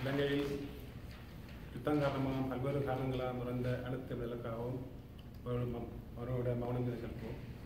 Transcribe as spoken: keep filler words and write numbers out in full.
இலங்கையில் யுத்தம் காரணமாக பல்வேறு காரணங்களால் முறைந்த அழுத்த விலக்காகவும் அவரோட மௌனம் செலுத்துவோம்.